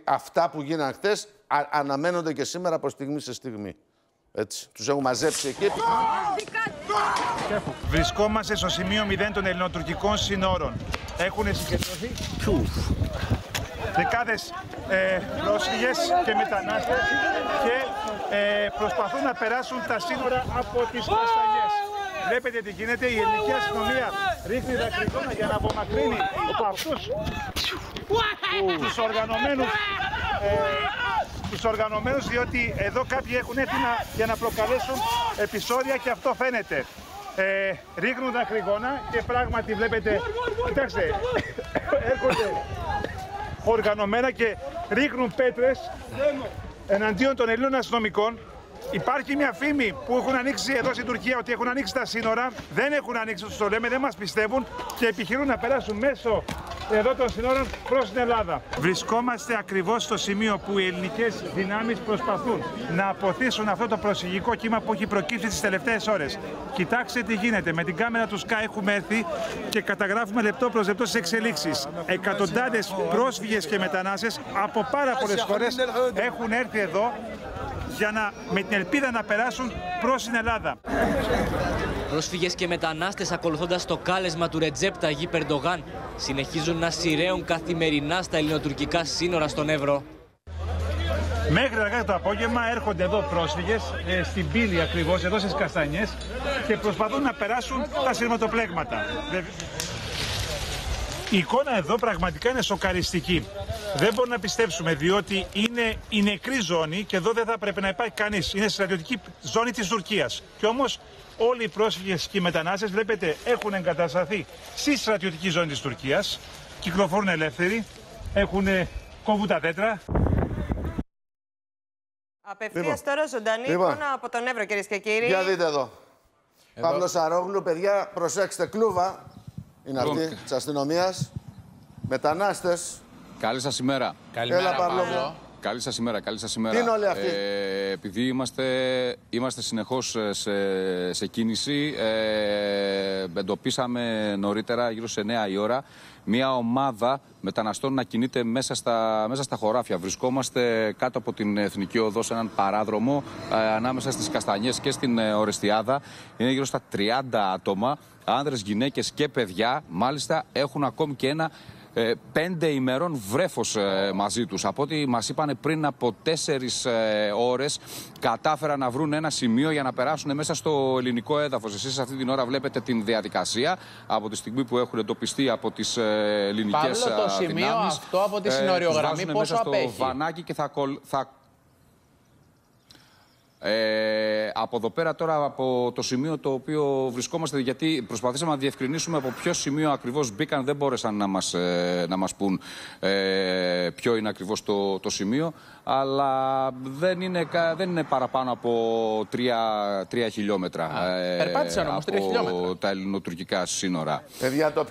αυτά που γίνανε χθες αναμένονται και σήμερα από στιγμή σε στιγμή. Έτσι, τους έχουν μαζέψει εκεί. Βρισκόμαστε στο σημείο 0 των ελληνοτουρκικών συνόρων. Έχουν συγκεντρωθεί δεκάδες πρόσφυγες και μετανάστες και προσπαθούν να περάσουν τα σύνορα από τις Καστανιές. Βλέπετε τι γίνεται, η ελληνική αστυνομία ρίχνει δακρυγόνα για να απομακρύνει από αυτούς τους οργανωμένους, διότι εδώ κάποιοι έχουν έρθει για να προκαλέσουν επεισόδια και αυτό φαίνεται. Ρίχνουν δακρυγόνα και πράγματι βλέπετε, κοιτάξτε, έρχονται οργανωμένα και ρίχνουν πέτρες εναντίον των Ελλήνων αστυνομικών. Υπάρχει μια φήμη που έχουν ανοίξει εδώ στην Τουρκία ότι έχουν ανοίξει τα σύνορα. Δεν έχουν ανοίξει, τους το λέμε, δεν μας πιστεύουν και επιχειρούν να περάσουν μέσω εδώ των σύνορων προς την Ελλάδα. Βρισκόμαστε ακριβώς στο σημείο που οι ελληνικές δυνάμεις προσπαθούν να αποθήσουν αυτό το προσφυγικό κύμα που έχει προκύψει τις τελευταίες ώρες. Κοιτάξτε τι γίνεται. Με την κάμερα του Sky έχουμε έρθει και καταγράφουμε λεπτό προς λεπτό τις εξελίξεις. Εκατοντάδες πρόσφυγες και μετανάστες από πάρα πολλές χώρες έχουν έρθει εδώ με την ελπίδα να περάσουν προς την Ελλάδα. Πρόσφυγες και μετανάστες, ακολουθώντας το κάλεσμα του Ρετζέπ Ταγίπ Ερντογάν, συνεχίζουν να σειραίουν καθημερινά στα ελληνοτουρκικά σύνορα στον Εύρο. Μέχρι αργά το απόγευμα έρχονται εδώ πρόσφυγες, στην πύλη ακριβώς, εδώ στις Καστανιές, και προσπαθούν να περάσουν τα σειρματοπλέγματα. Η εικόνα εδώ πραγματικά είναι σοκαριστική. Δεν μπορούμε να πιστέψουμε, διότι είναι η νεκρή ζώνη και εδώ δεν θα πρέπει να υπάρχει κανείς. Είναι στρατιωτική ζώνη της Τουρκίας. Και όμως όλοι οι πρόσφυγες και οι μετανάστες, βλέπετε, έχουν εγκατασταθεί στη στρατιωτική ζώνη της Τουρκίας. Κυκλοφορούν ελεύθεροι, κόβουν τα δέντρα. Απευθείας τώρα ζωντανή εικόνα από τον Εύρο, κυρίες και κύριοι. Για δείτε εδώ. Παύλος Σαρόγλου, παιδιά, προσέξτε, κλούβα. Είναι αυτή της αστυνομίας. Μετανάστες. Καλή σας ημέρα. Έλα, Παύλο. Καλή σας ημέρα, καλή σας ημέρα. Τι είναι όλοι αυτοί? Επειδή είμαστε συνεχώς σε κίνηση, εντοπίσαμε νωρίτερα, γύρω σε 9 η ώρα, μια ομάδα μεταναστών να κινείται μέσα στα χωράφια. Βρισκόμαστε κάτω από την Εθνική Οδό, σε έναν παράδρομο ανάμεσα στις Καστανιές και στην Ορεστιάδα. Είναι γύρω στα 30 άτομα, άνδρες, γυναίκες και παιδιά. Μάλιστα έχουν ακόμη και ένα 5 ημερών βρέφος μαζί τους. Από ό,τι μας είπαν, πριν από 4 ώρες κατάφεραν να βρουν ένα σημείο για να περάσουν μέσα στο ελληνικό έδαφος. Εσείς αυτή την ώρα βλέπετε την διαδικασία από τη στιγμή που έχουν εντοπιστεί από τις ελληνικές δυνάμεις. Το σημείο αυτό από τη συνοριογραμμή πόσο απέχει? Στο βανάκι και θα από εδώ πέρα τώρα, από το σημείο το οποίο βρισκόμαστε, γιατί προσπαθήσαμε να διευκρινίσουμε από ποιο σημείο ακριβώς μπήκαν, δεν μπόρεσαν να μας πούν ποιο είναι ακριβώς το σημείο, αλλά δεν είναι παραπάνω από 3 χιλιόμετρα. Περπάτησαν όμως 3 χιλιόμετρα. Τα ελληνοτουρκικά σύνορα. Παιδιά, το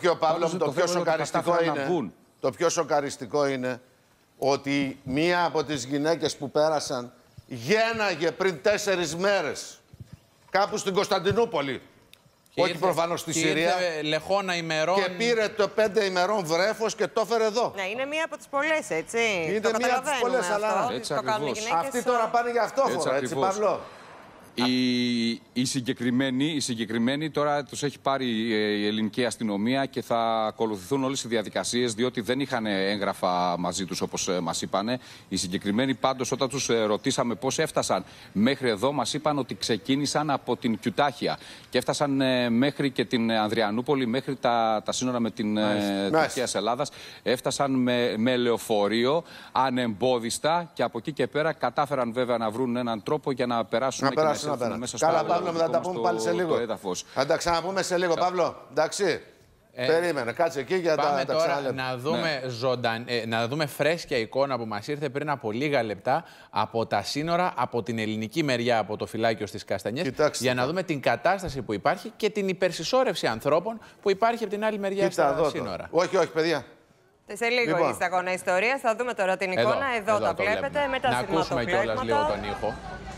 πιο σοκαριστικό είναι ότι μία από τις γυναίκες που πέρασαν γέναγε πριν 4 μέρες κάπου στην Κωνσταντινούπολη. Όχι προφανώς στη Συρία. Λεχόνα ημερών. Και πήρε το 5 ημερών βρέφος και το έφερε εδώ. Ναι, είναι μία από τις πολλές, έτσι. Είναι μία από τις πολλές, αλλά αυτοί τώρα πάνε για αυτόφορα, έτσι, Παύλο. Οι συγκεκριμένοι τώρα τους έχει πάρει η ελληνική αστυνομία και θα ακολουθηθούν όλες οι διαδικασίες, διότι δεν είχαν έγγραφα μαζί τους, όπως μας είπανε. Οι συγκεκριμένοι πάντως, όταν τους ρωτήσαμε πώς έφτασαν μέχρι εδώ, μας είπαν ότι ξεκίνησαν από την Κιουτάχια και έφτασαν μέχρι και την Ανδριανούπολη, μέχρι τα σύνορα με την Τουρκία Ελλάδας. Έφτασαν με λεωφορείο ανεμπόδιστα και από εκεί και πέρα κατάφεραν βέβαια να βρουν έναν τρόπο για να περάσουν μέσα στο Καλά, Παύλο, θα τα πούμε πάλι σε λίγο. Θα τα ξαναπούμε σε λίγο, Παύλο. Εντάξει. Περίμενε, κάτσε εκεί για πάμε τα τώρα ξαναλέμε. να δούμε φρέσκια εικόνα που μας ήρθε πριν από λίγα λεπτά από τα σύνορα, από την ελληνική μεριά, από το φυλάκιο στις Καστανιές. Κοιτάξτε, για να δούμε την κατάσταση που υπάρχει και την υπερσυσσόρευση ανθρώπων που υπάρχει από την άλλη μεριά στα σύνορα. Όχι, παιδιά. Σε λίγο η σταγόνα ιστορία. Θα δούμε τώρα την εικόνα. Εδώ τα βλέπετε. Να ακούσουμε κιόλας λίγο τον ήχο.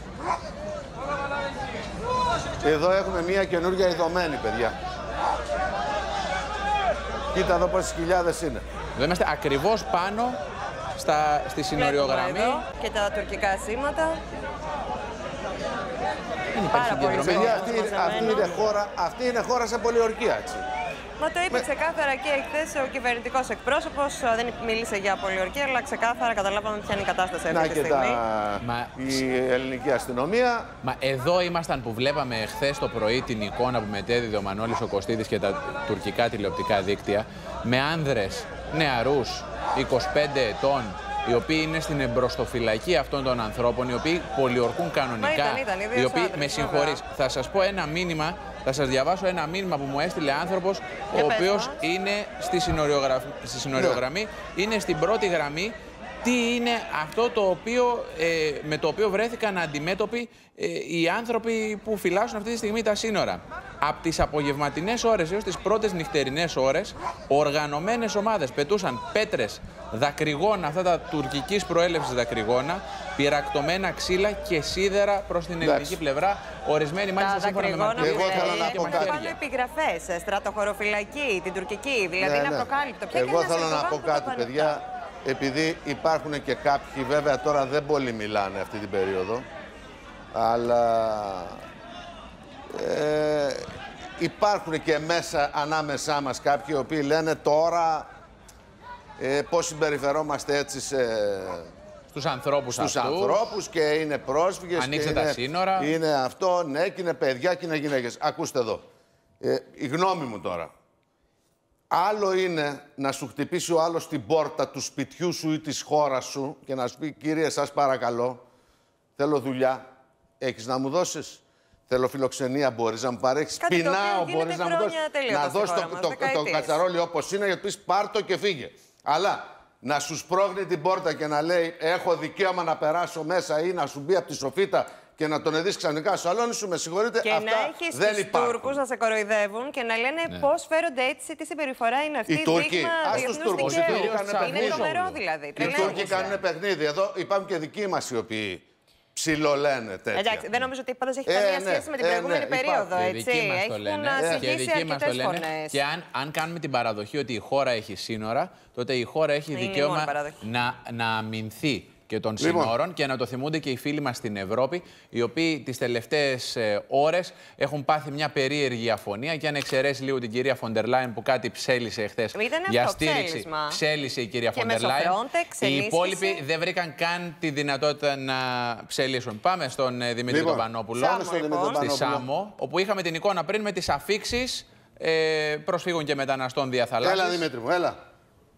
Εδώ έχουμε μια καινούργια ειδωμένη, παιδιά. Κοίτα εδώ πόσες χιλιάδες είναι. Εδώ είμαστε ακριβώς πάνω στη συνοριογραμμή. Εδώ και τα τουρκικά σήματα. Πάρα πολύ αυτή είναι χώρα σε πολιορκία, έτσι. Μα το είπε ξεκάθαρα και εχθές ο κυβερνητικός εκπρόσωπος. Δεν μίλησε για πολιορκία, αλλά ξεκάθαρα καταλάβαμε ποια είναι η κατάσταση αυτή τη στιγμή. Η ελληνική αστυνομία. Μα εδώ ήμασταν που βλέπαμε χθες το πρωί την εικόνα που μετέδιδε ο Μανώλης ο Κωστίδης και τα τουρκικά τηλεοπτικά δίκτυα με άνδρες νεαρούς 25 ετών, οι οποίοι είναι στην εμπροστοφυλακή αυτών των ανθρώπων, οι οποίοι πολιορκούν κανονικά. Οι οποίοι, με συγχωρείς, θα σας πω ένα μήνυμα. Θα σας διαβάσω ένα μήνυμα που μου έστειλε άνθρωπος, ο οποίος είναι στη συνοριογραμμή, είναι στην πρώτη γραμμή. Τι είναι αυτό το οποίο, με το οποίο βρέθηκαν αντιμέτωποι οι άνθρωποι που φυλάσσουν αυτή τη στιγμή τα σύνορα. Από τις απογευματινές ώρες έως τις πρώτες νυχτερινές ώρες, οργανωμένες ομάδες πετούσαν πέτρες, δακρυγόνα, αυτά τα τουρκικής προέλευσης δακρυγόνα, πυρακτωμένα ξύλα και σίδερα προς την ελληνική πλευρά. Ορισμένοι μάλιστα σύμφωνα με μαρτυρίες. Εγώ θέλω να πω κάτι. Πάνω επιγραφές, στρατοχωροφυλακή, την τουρκική, δηλαδή είναι απροκάλυπτο. Εγώ θέλω να πω κάτι, παιδιά. Επειδή υπάρχουν και κάποιοι, βέβαια τώρα δεν πολύ μιλάνε αυτή την περίοδο, αλλά υπάρχουν και μέσα ανάμεσά μας κάποιοι οι οποίοι λένε τώρα πώς συμπεριφερόμαστε έτσι στους ανθρώπους και είναι πρόσφυγες. Ανοίξτε τα σύνορα. Είναι αυτό, ναι, και είναι παιδιά και είναι γυναίκες. Ακούστε εδώ. Η γνώμη μου τώρα. Άλλο είναι να σου χτυπήσει ο άλλος την πόρτα του σπιτιού σου ή της χώρας σου και να σου πει, κύριε, σας παρακαλώ, θέλω δουλειά, έχεις να μου δώσεις? Θέλω φιλοξενία, μπορείς να μου παρέχεις? Πεινάω, μπορείς να μου δώσεις? Να δώσεις το κατσαρόλι όπως είναι, γιατί πεις πάρ' το και φύγε. Αλλά να σου σπρώχνει την πόρτα και να λέει, έχω δικαίωμα να περάσω μέσα, ή να σου μπει από τη σοφίτα και να τον εδείς ξαφνικά στο σαλόνι σου, με συγχωρείτε, και αυτά δεν υπάρχουν. Και να έχεις τους Τούρκους να σε κοροϊδεύουν και να λένε πώς φέρονται έτσι, τι συμπεριφορά είναι αυτή. Οι Τούρκοι, ας τους Τούρκους, οι Τούρκοι κάνουν παιχνίδι. Είναι τρομερό δηλαδή. Οι Τούρκοι κάνουν παιχνίδι. Εδώ υπάρχουν και δικοί μας οι οποίοι ψιλολένε τέτοια. Εντάξει, δεν νομίζω ότι πάντως έχει καμία σχέση με την προηγούμενη περίοδο, έτσι. Έχουν συγχύσει αρκετές φωνές. Και αν κάνουμε την παραδοχή ότι η χώρα έχει σύνορα, τότε η χώρα έχει δικαίωμα να αμυνθεί και των συνόρων, και να το θυμούνται και οι φίλοι μας στην Ευρώπη, οι οποίοι τις τελευταίες ώρες έχουν πάθει μια περίεργη αφωνία, και αν εξαιρέσει λίγο την κυρία Φοντερ Λάιεν που κάτι ψέλισε εχθές για στήριξη. Ψέλισε η κυρία Φοντερ Λάιεν. Οι υπόλοιποι δεν βρήκαν καν τη δυνατότητα να ψελίσουν. Πάμε στον Δημήτρη τον Πανόπουλο, στη Σάμο, όπου είχαμε την εικόνα πριν με τις αφίξεις προσφύγων και μεταναστών δια θαλάσσης. Έλα, Δημήτρη μου, έλα.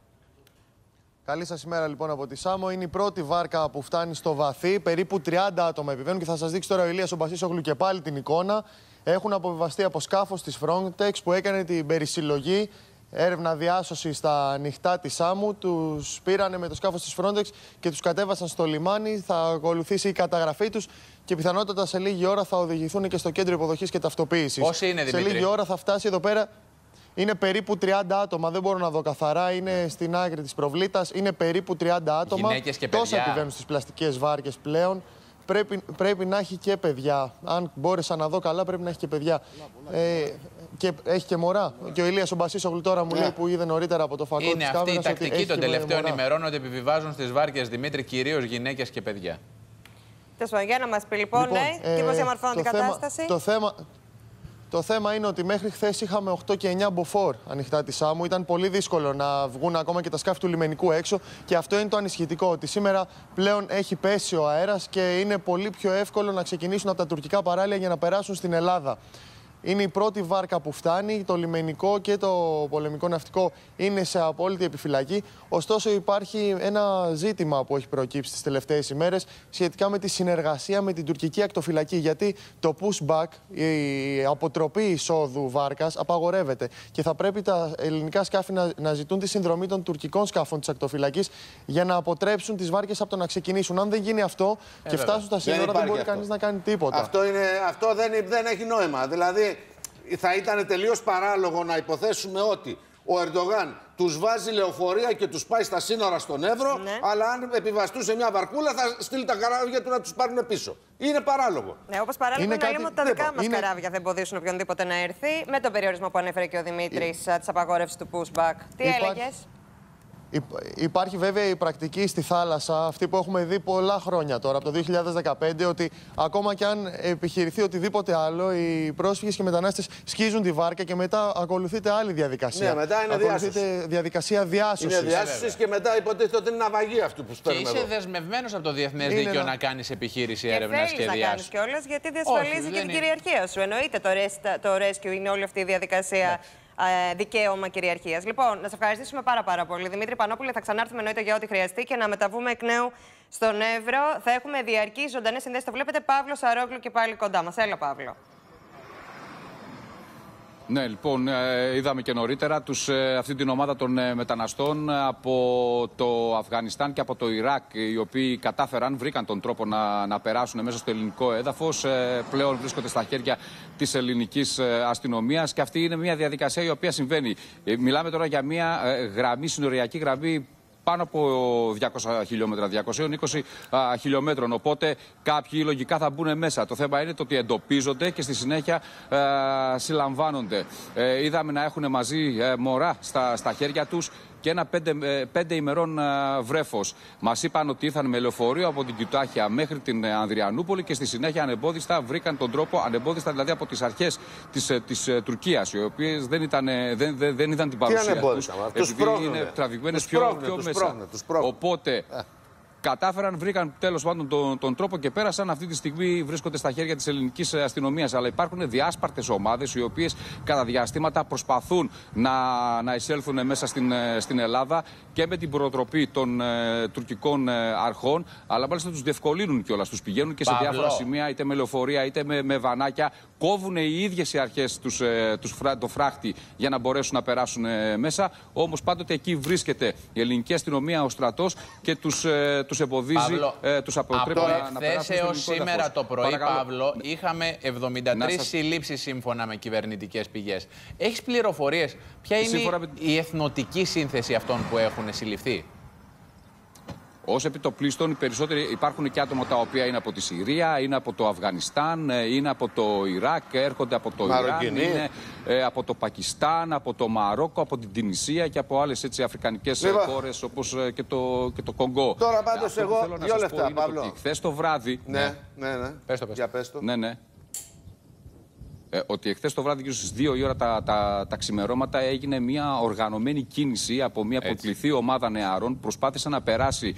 Καλή σας ημέρα λοιπόν από τη Σάμο. Είναι η πρώτη βάρκα που φτάνει στο βαθύ. Περίπου 30 άτομα επιβαίνουν, και θα σας δείξει τώρα ο Ηλίας ο Μπασίσογλου και πάλι την εικόνα. Έχουν αποβιβαστεί από σκάφος της Frontex που έκανε την περισυλλογή, έρευνα διάσωση στα ανοιχτά της Σάμου. Τους πήρανε με το σκάφος της Frontex και τους κατέβασαν στο λιμάνι. Θα ακολουθήσει η καταγραφή τους και πιθανότατα σε λίγη ώρα θα οδηγηθούν και στο κέντρο υποδοχής και ταυτοποίησης. Πόσοι είναι, Δημήτρη? Σε λίγη ώρα θα φτάσει εδώ πέρα. Είναι περίπου 30 άτομα, δεν μπορώ να δω καθαρά, είναι στην άκρη της προβλήτας. Είναι περίπου 30 άτομα. Γυναίκες και παιδιά. Τόσα επιβαίνουν στις πλαστικές βάρκες πλέον. Πρέπει να έχει και παιδιά. Αν μπόρεσα να δω καλά, πρέπει να έχει και παιδιά. Και έχει και μωρά. Και ο Ηλίας ο Μπασίσογλου τώρα μου λέει που είδε νωρίτερα από το φακό της κάμερας. Είναι αυτή η τακτική των τελευταίων ημερών, ότι επιβιβάζουν στις βάρκες, Δημήτρη, κυρίως γυναίκες και παιδιά. Για να μας πει λοιπόν, και πώς διαμορφώνει την κατάσταση. Το θέμα είναι ότι μέχρι χθες είχαμε 8 και 9 μποφόρ ανοιχτά τη Σάμου. Ήταν πολύ δύσκολο να βγουν ακόμα και τα σκάφη του λιμενικού έξω. Και αυτό είναι το ανησυχητικό, ότι σήμερα πλέον έχει πέσει ο αέρας και είναι πολύ πιο εύκολο να ξεκινήσουν από τα τουρκικά παράλια για να περάσουν στην Ελλάδα. Είναι η πρώτη βάρκα που φτάνει. Το λιμενικό και το πολεμικό ναυτικό είναι σε απόλυτη επιφυλακή. Ωστόσο, υπάρχει ένα ζήτημα που έχει προκύψει τις τελευταίες ημέρες σχετικά με τη συνεργασία με την τουρκική ακτοφυλακή. Γιατί το pushback, η αποτροπή εισόδου βάρκας, απαγορεύεται. Και θα πρέπει τα ελληνικά σκάφη να ζητούν τη συνδρομή των τουρκικών σκάφων της ακτοφυλακής για να αποτρέψουν τις βάρκες από το να ξεκινήσουν. Αν δεν γίνει αυτό και φτάσουν στα σύνορα, δεν μπορεί κανείς να κάνει τίποτα. Αυτό δεν έχει νόημα. Δηλαδή, θα ήταν τελείως παράλογο να υποθέσουμε ότι ο Ερντογάν τους βάζει λεωφορεία και τους πάει στα σύνορα στον Εύρο, αλλά αν επιβαστούν σε μια βαρκούλα θα στείλει τα καράβια του να τους πάρουν πίσω. Είναι παράλογο. Ναι, όπως παράλογο είναι να λέμε ότι τα δικά μας καράβια δεν εμποδίσουν οποιονδήποτε να έρθει, με τον περιορισμό που ανέφερε και ο Δημήτρης της απαγόρευσης του pushback. Τι έλεγες? Υπάρχει βέβαια η πρακτική στη θάλασσα, αυτή που έχουμε δει πολλά χρόνια τώρα, από το 2015, ότι ακόμα κι αν επιχειρηθεί οτιδήποτε άλλο, οι πρόσφυγες και οι μετανάστες σκίζουν τη βάρκα και μετά ακολουθείται άλλη διαδικασία. Ναι, μετά είναι ακολουθείται διαδικασία διάσωσης. Είναι διάσωσης και μετά υποτίθεται ότι είναι ναυαγή αυτού που σπέρνουμε. Και είσαι δεσμευμένος από το διεθνές δίκαιο να κάνεις επιχείρηση έρευνας και διάσωσης. Να κάνεις κιόλας, γιατί διασφαλίζει και την κυριαρχία σου. Εννοείται το rescue είναι όλη αυτή η διαδικασία. Δικαίωμα κυριαρχίας. Λοιπόν, να σε ευχαριστήσουμε πάρα πολύ. Δημήτρη Πανόπουλε, θα ξανάρθουμε εννοείται για ό,τι χρειαστεί και να μεταβούμε εκ νέου στον Εύρο. Θα έχουμε διαρκείς ζωντανές συνδέσεις. Το βλέπετε, Παύλο Σαρόγλου και πάλι κοντά μας. Έλα, Παύλο. Ναι, λοιπόν, είδαμε και νωρίτερα αυτή την ομάδα των μεταναστών από το Αφγανιστάν και από το Ιράκ, οι οποίοι βρήκαν τον τρόπο να περάσουν μέσα στο ελληνικό έδαφος. Πλέον βρίσκονται στα χέρια της ελληνικής αστυνομίας και αυτή είναι μια διαδικασία η οποία συμβαίνει. Μιλάμε τώρα για μια συνοριακή γραμμή πάνω από 200 χιλιόμετρα, 220 χιλιόμετρων. Οπότε κάποιοι λογικά θα μπουν μέσα. Το θέμα είναι το ότι εντοπίζονται και στη συνέχεια συλλαμβάνονται. Είδαμε να έχουν μαζί μωρά στα χέρια τους και ένα 5 ημερών βρέφος. Μας είπαν ότι ήρθαν με λεωφορείο από την Κιουτάχια μέχρι την Ανδριανούπολη και στη συνέχεια ανεμπόδιστα βρήκαν τον τρόπο, ανεμπόδιστα δηλαδή από τις αρχές της Τουρκίας, οι οποίες δεν είδαν την παρουσία τους, επειδή είναι τραβηγμένες πιο μέσα. Οπότε κατάφεραν, βρήκαν τέλος πάντων τον τρόπο και πέρασαν. Αυτή τη στιγμή βρίσκονται στα χέρια της ελληνικής αστυνομίας. Αλλά υπάρχουν διάσπαρτες ομάδες οι οποίες κατά διαστήματα προσπαθούν να εισέλθουν μέσα στην Ελλάδα και με την προτροπή των τουρκικών αρχών. Αλλά μάλιστα τους διευκολύνουν κιόλας. Τους πηγαίνουν και σε διάφορα σημεία, είτε με λεωφορεία είτε με βανάκια. Κόβουν οι ίδιες οι αρχές το φράχτη για να μπορέσουν να περάσουν μέσα. Όμως πάντοτε εκεί βρίσκεται η ελληνική αστυνομία, ο στρατός και τους εμποδίζει, τους αποτρέπει να περάσουν. Χθες έως σήμερα το πρωί, Παύλο, είχαμε 73 συλλήψεις σύμφωνα με κυβερνητικές πηγές. Έχεις πληροφορίες ποια είναι η εθνοτική σύνθεση αυτών που έχουν συλληφθεί? Ως επιτοπλίστων, οι περισσότεροι υπάρχουν και άτομα τα οποία είναι από τη Συρία, είναι από το Αφγανιστάν, είναι από το Ιράκ, έρχονται από το Ιράν, είναι από το Πακιστάν, από το Μαρόκο, από την Τινησία και από άλλες αφρικανικές χώρες όπως και το Κονγκό. Τώρα πάντως εγώ 2 λεπτά, Παύλο. Χθες το βράδυ... Ναι. Για πες το. Ναι. Ότι εχθές το βράδυ, γύρω στις 2 η ώρα τα ξημερώματα, έγινε μια οργανωμένη κίνηση από μια πολυπληθή ομάδα νεαρών. Προσπάθησε να περάσει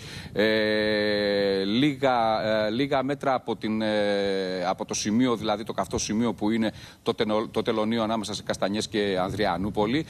λίγα μέτρα από το σημείο, δηλαδή το καυτό σημείο που είναι το τελωνείο ανάμεσα σε Καστανιές και Ανδριανούπολη.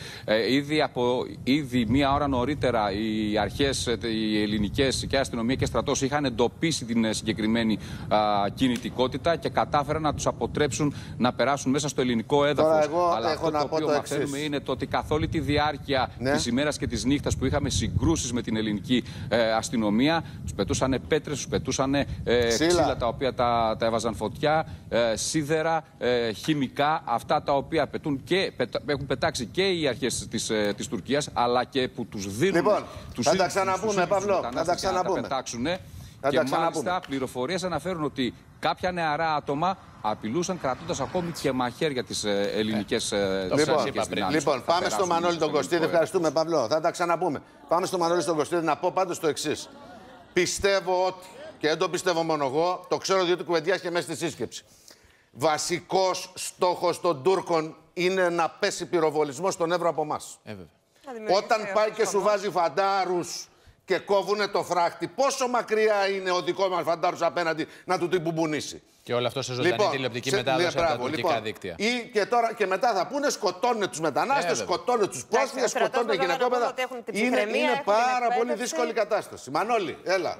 Ήδη μία ώρα νωρίτερα οι αρχές, οι ελληνικές και αστυνομία και στρατός είχαν εντοπίσει την συγκεκριμένη κινητικότητα και κατάφεραν να τους αποτρέψουν να περάσουν μέσα στο ελληνικό έδαφος. Αλλά αυτό το οποίο μαθαίνουμε είναι το ότι καθ' όλη τη διάρκεια της ημέρας και της νύχτας που είχαμε συγκρούσεις με την ελληνική αστυνομία, τους πετούσαν πέτρες, τους πετούσαν ξύλα τα οποία τα έβαζαν φωτιά, σίδερα, χημικά, αυτά τα οποία πετούν και έχουν πετάξει και οι αρχές της Τουρκίας, αλλά και που τους δίνουν. Λοιπόν, τους θα τα ξαναπούμε, Παύλο. Θα τα ξαναπούμε. Και μάλιστα πληροφορίες αναφέρουν ότι κάποια νεαρά άτομα απειλούσαν κρατώντας ακόμη και μαχαίρια τις ελληνικές δυνάμεις. Λοιπόν, πάμε στο Μανώλη τον Κωστίδη. Ευχαριστούμε, Παύλο. Θα τα ξαναπούμε. Πάμε στο Μανώλη τον Κωστίδη να πω πάντως το εξής. Πιστεύω ότι, και δεν το πιστεύω μόνο εγώ, το ξέρω διότι κουβεντιάστηκε μέσα στη σύσκεψη. Βασικός στόχος των Τούρκων είναι να πέσει πυροβολισμό στον Εύρο από εμάς. Όταν πάει και σου βάζει φαντάρους και κόβουνε το φράχτη, πόσο μακριά είναι ο δικό μας φαντάρους απέναντι να του την μπουμπουνίσει. Και όλο αυτό σε ζωντανή τηλεοπτική μετάδοση από τα τουρκικά δίκτυα. Και μετά θα πούνε σκοτώνουν τους μετανάστες, σκοτώνουν τους πρόσφυγες, σκοτώνουν γυναικόπαιδα. Είναι πάρα πολύ δύσκολη κατάσταση. Μανώλη, έλα.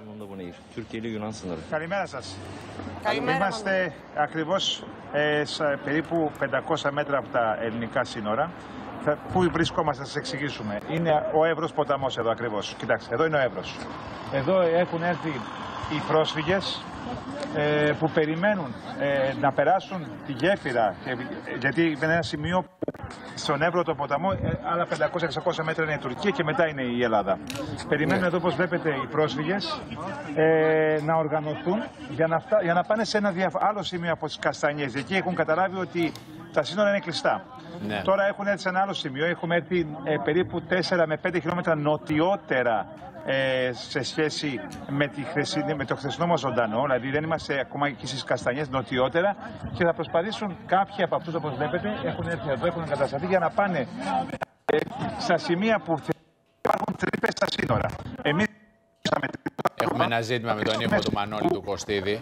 Καλημέρα σας. Είμαστε ακριβώς περίπου 500 μέτρα από τα ελληνικά σύνορα. Πού βρισκόμαστε, θα σας εξηγήσουμε. Είναι ο Εύρος ποταμός εδώ ακριβώς. Κοιτάξτε, εδώ είναι ο Εύρος. Εδώ έχουν έρθει οι πρόσφυγες που περιμένουν να περάσουν τη γέφυρα, γιατί είναι ένα σημείο στον Εύρο το ποταμό, άλλα 500-600 μέτρα είναι η Τουρκία και μετά είναι η Ελλάδα. Περιμένουν εδώ, όπως βλέπετε, οι πρόσφυγες να οργανωθούν για να πάνε σε ένα άλλο σημείο από τις Καστανιές. Εκεί έχουν καταλάβει ότι τα σύνορα είναι κλειστά. Ναι. Τώρα έχουν έρθει σε ένα άλλο σημείο. Έχουμε έρθει περίπου 4 με 5 χιλιόμετρα νοτιότερα σε σχέση με το χθεσινό μας ζωντανό. Δηλαδή δεν είμαστε ακόμα εκεί στις Καστανιές, νοτιότερα. Και θα προσπαθήσουν κάποιοι από αυτούς, όπως βλέπετε, έχουν έρθει εδώ, έχουν εγκατασταθεί για να πάνε στα σημεία που υπάρχουν τρύπες στα σύνορα. Εμείς Έχουμε ένα ζήτημα με τον ήχο του Μανώλη του Κωστίδη.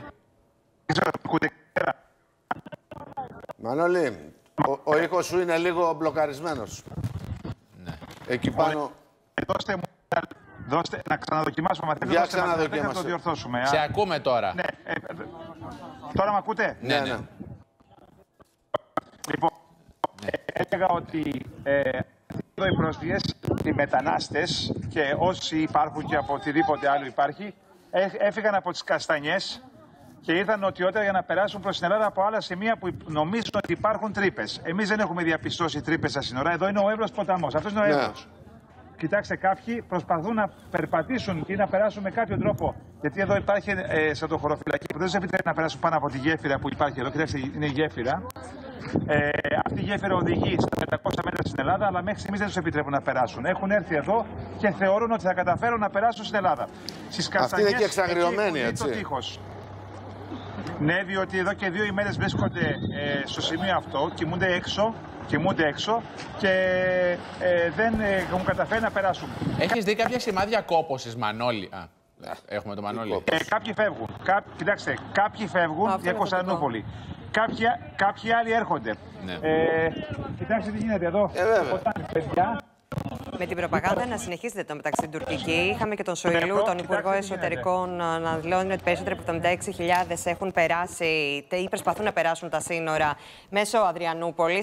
Μανώλη, ο ήχος σου είναι λίγο μπλοκαρισμένος. Ναι. Εκεί πάνω... Δώστε μου, να ξαναδοκιμάσουμε. Για ξαναδοκιμάσουμε. Να το διορθώσουμε. Σε ακούμε τώρα. Ναι. Τώρα με ακούτε? Ναι. Λοιπόν, έλεγα ότι εδώ οι πρόσφυγες, οι μετανάστες και όσοι υπάρχουν και από οτιδήποτε άλλο υπάρχει, έφυγαν από τις Καστανιές και ήρθαν νοτιότερα για να περάσουν προς την Ελλάδα από άλλα σημεία που νομίζουν ότι υπάρχουν τρύπες. Εμείς δεν έχουμε διαπιστώσει τρύπες στα σύνορα. Εδώ είναι ο Εύρος ποταμός. Αυτός είναι ο Εύρος. Κοιτάξτε, κάποιοι προσπαθούν να περπατήσουν ή να περάσουν με κάποιο τρόπο. Γιατί εδώ υπάρχει σαν το χωροφυλακή που δεν τους επιτρέπει να περάσουν πάνω από τη γέφυρα που υπάρχει εδώ. Κοιτάξτε, είναι η γέφυρα. Αυτή η γέφυρα οδηγεί στα 500 μέτρα στην Ελλάδα, αλλά μέχρι στιγμής δεν τους επιτρέπουν να περάσουν. Έχουν έρθει εδώ και θεωρούν ότι θα καταφέρουν να περάσουν στην Ελλάδα. Στις Καστανιές, είναι και εξαγριωμένοι, έτσι. Το τείχος. Ναι, διότι εδώ και 2 ημέρες βρίσκονται στο σημείο αυτό, κοιμούνται έξω και δεν έχουν καταφέρει να περάσουν. Έχεις δει κάποια σημάδια κόπωσης, Μανώλη? Έχουμε το Μανώλη. Κάποιοι φεύγουν. Κοιτάξτε, κάποιοι φεύγουν για Κωνσταντινούπολη. Κάποιοι άλλοι έρχονται. Ναι. Κοιτάξτε τι γίνεται εδώ. Παιδιά. Με την προπαγάνδα να συνεχίσετε το μεταξύ την τουρκική. Είχαμε και τον Σοηλού, τον Υπουργό Εσωτερικών, να δηλώνει ότι περισσότεροι από 76.000 έχουν περάσει ή προσπαθούν να περάσουν τα σύνορα μέσω Αδριανούπολης.